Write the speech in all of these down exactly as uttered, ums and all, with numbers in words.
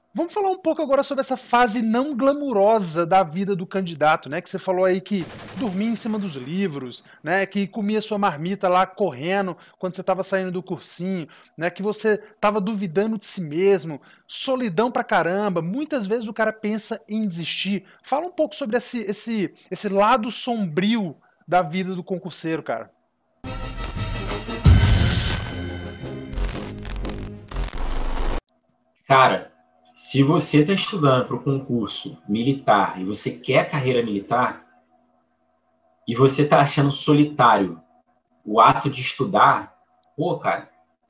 Vamos falar um pouco agora sobre essa fase não glamurosa da vida do candidato, né? Que você falou aí que dormia em cima dos livros, né? Que comia sua marmita lá correndo quando você estava saindo do cursinho, né? Que você estava duvidando de si mesmo, solidão pra caramba. Muitas vezes o cara pensa em desistir. Fala um pouco sobre esse, esse, esse lado sombrio da vida do concurseiro, cara. Cara, se você está estudando para o concurso militar e você quer carreira militar e você está achando solitário o ato de estudar, pô, cara,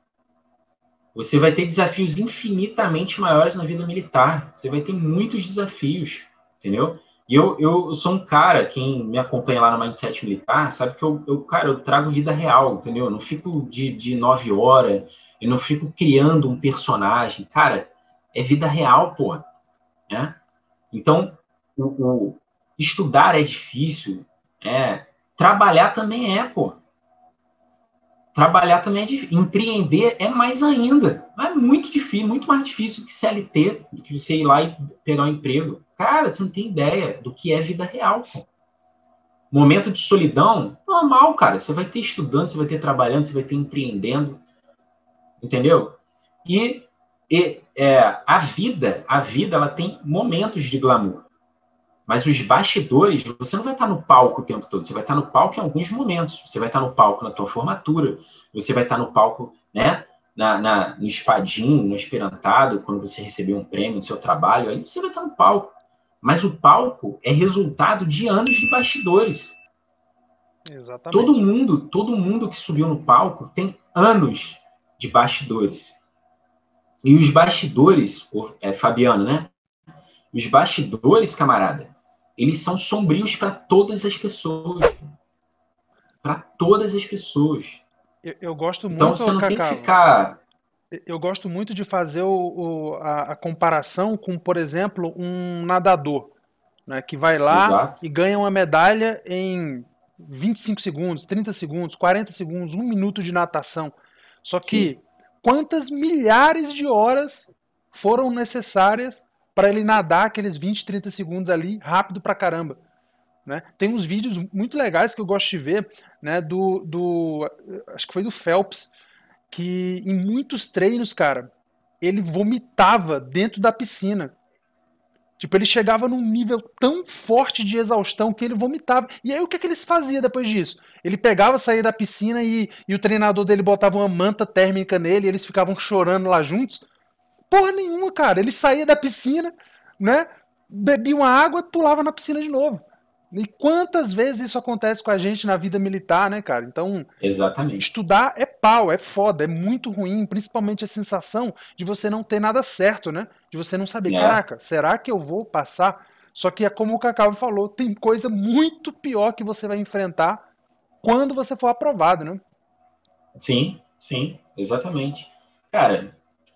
você vai ter desafios infinitamente maiores na vida militar. Você vai ter muitos desafios, entendeu? E eu, eu sou um cara, quem me acompanha lá no Mindset Militar, sabe que eu, eu cara, eu trago vida real, entendeu? Eu não fico de, de nove horas, eu não fico criando um personagem. Cara, é vida real, pô, né? Então, o, o estudar é difícil, é, trabalhar também é, pô. Trabalhar também é difícil. Empreender é mais ainda. É muito difícil, muito mais difícil que C L T, do que você ir lá e pegar um emprego. Cara, você não tem ideia do que é vida real, pô. Momento de solidão, normal, cara. Você vai ter estudando, você vai ter trabalhando, você vai ter empreendendo, entendeu? E, e é, a vida, a vida, ela tem momentos de glamour. Mas os bastidores, você não vai estar no palco o tempo todo, você vai estar no palco em alguns momentos. Você vai estar no palco na tua formatura, você vai estar no palco, né, na, na, no espadinho, no esperantado, quando você receber um prêmio no seu trabalho, aí você vai estar no palco. Mas o palco é resultado de anos de bastidores. Todo Exatamente. mundo, todo mundo que subiu no palco tem anos de bastidores. E os bastidores, é, Fabiano, né? Os bastidores, camarada, eles são sombrios para todas as pessoas. Para todas as pessoas. Eu, eu gosto Então muito, você não tem que Cacau. ficar. Eu gosto muito de fazer o, o- a, a comparação com, por exemplo, um nadador, né, que vai lá Exato. e ganha uma medalha em vinte e cinco segundos, trinta segundos, quarenta segundos, um minuto de natação. Só Sim. que quantas milhares de horas foram necessárias para ele nadar aqueles vinte, trinta segundos ali rápido pra caramba? Né? Tem uns vídeos muito legais que eu gosto de ver, né, do, do acho que foi do Phelps, que em muitos treinos, cara, ele vomitava dentro da piscina. Tipo, ele chegava num nível tão forte de exaustão que ele vomitava. E aí o que, é que eles faziam depois disso? Ele pegava, saía da piscina e, e o treinador dele botava uma manta térmica nele e eles ficavam chorando lá juntos. Porra nenhuma, cara. Ele saía da piscina, né? Bebia uma água e pulava na piscina de novo. E quantas vezes isso acontece com a gente na vida militar, né, cara? Então, Exatamente. estudar é pau, é foda, é muito ruim, principalmente a sensação de você não ter nada certo, né? De você não saber, É. caraca, será que eu vou passar? Só que é como o Cacau falou, tem coisa muito pior que você vai enfrentar quando você for aprovado, né? Sim, sim, exatamente. Cara,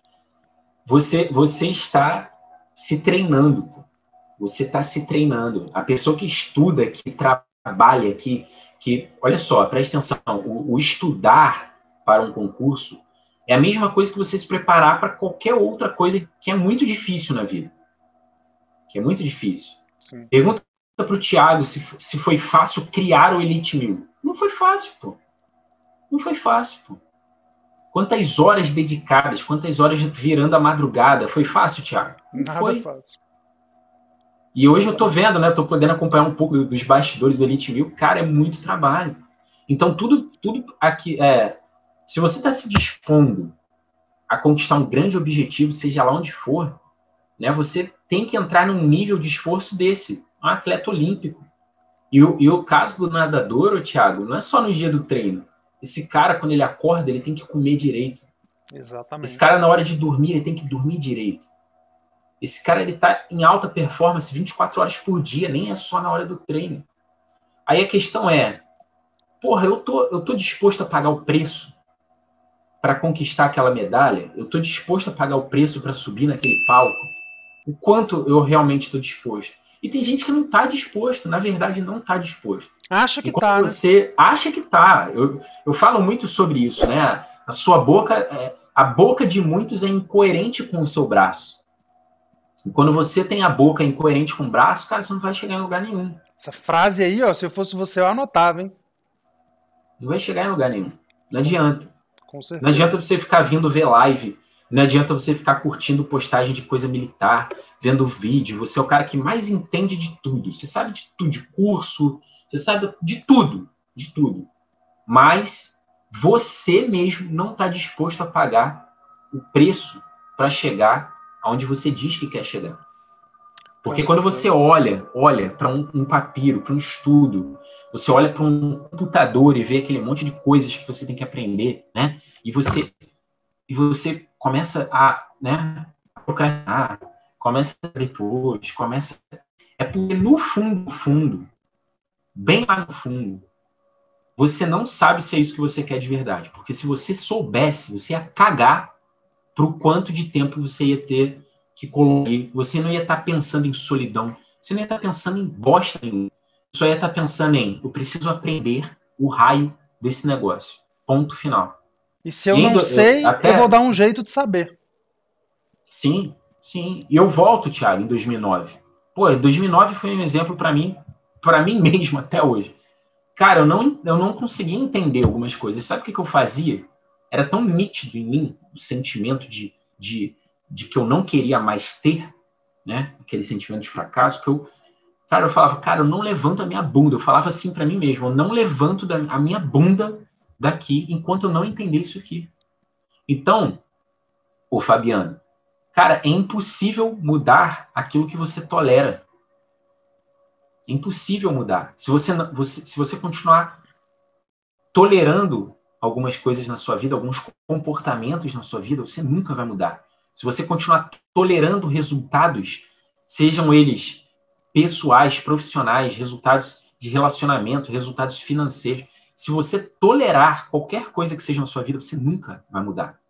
você, você está se treinando. Pô. Você está se treinando. A pessoa que estuda, que trabalha, que, que olha só, presta atenção, o, o estudar para um concurso é a mesma coisa que você se preparar para qualquer outra coisa que é muito difícil na vida. Que é muito difícil. Sim. Pergunta para o Thiago se, se foi fácil criar o Elite Mil. Não foi fácil, pô. Não foi fácil, pô. Quantas horas dedicadas, quantas horas virando a madrugada. Foi fácil, Thiago? Não Nada foi. fácil. E hoje eu tô Exatamente. vendo, né? Tô podendo acompanhar um pouco dos bastidores do Elite Mil. Cara, é muito trabalho. Então, tudo, tudo aqui é. Se você está se dispondo a conquistar um grande objetivo, seja lá onde for, né? Você tem que entrar num nível de esforço desse, um atleta olímpico. E o, e o caso do nadador, ô, Thiago, não é só no dia do treino. Esse cara, quando ele acorda, ele tem que comer direito. Esse Exatamente. cara, na hora de dormir, ele tem que dormir direito. Esse cara, ele tá em alta performance vinte e quatro horas por dia, nem é só na hora do treino. Aí a questão é, porra, eu tô, eu tô disposto a pagar o preço para conquistar aquela medalha? Eu tô disposto a pagar o preço para subir naquele palco? O quanto eu realmente estou disposto? E tem gente que não está disposto, na verdade não está disposto. Acha E que quando tá, né? você acha que está, eu, eu falo muito sobre isso, né? A sua boca, é, a boca de muitos é incoerente com o seu braço. E quando você tem a boca incoerente com o braço, cara, você não vai chegar em lugar nenhum. Essa frase aí, ó, se eu fosse você, eu anotava, hein? Não vai chegar em lugar nenhum. Não adianta. Com certeza. Não adianta você ficar vindo ver live. Não adianta você ficar curtindo postagem de coisa militar, vendo vídeo. Você é o cara que mais entende de tudo. Você sabe de tudo, de curso, você sabe de tudo, de tudo. Mas você mesmo não está disposto a pagar o preço para chegar aonde você diz que quer chegar. Porque quando você olha, olha para um, um papiro, para um estudo, você olha para um computador e vê aquele monte de coisas que você tem que aprender, né? E você, e você começa a, né, procrastinar, começa depois, começa... É porque no fundo, no fundo, bem lá no fundo, você não sabe se é isso que você quer de verdade. Porque se você soubesse, você ia cagar pro quanto de tempo você ia ter que colocar. Você não ia estar pensando em solidão. Você não ia estar pensando em bosta nenhuma. Você só ia estar pensando em, eu preciso aprender o raio desse negócio. Ponto final. E se eu e não ainda, sei, eu, até... eu vou dar um jeito de saber. Sim, sim. E eu volto, Thiago, em dois mil e nove. Pô, dois mil e nove foi um exemplo para mim, para mim mesmo até hoje. Cara, eu não, eu não conseguia entender algumas coisas. Sabe o que, que eu fazia? Era tão nítido em mim o sentimento de, de, de que eu não queria mais ter, né? Aquele sentimento de fracasso, que eu, cara, eu falava, cara, eu não levanto a minha bunda. Eu falava assim para mim mesmo, eu não levanto da, a minha bunda daqui enquanto eu não entender isso aqui. Então, ô Fabiano, cara, é impossível mudar aquilo que você tolera. É impossível mudar. Se você, você, se você continuar tolerando algumas coisas na sua vida, alguns comportamentos na sua vida, você nunca vai mudar. Se você continuar tolerando resultados, sejam eles pessoais, profissionais, resultados de relacionamento, resultados financeiros, se você tolerar qualquer coisa que seja na sua vida, você nunca vai mudar.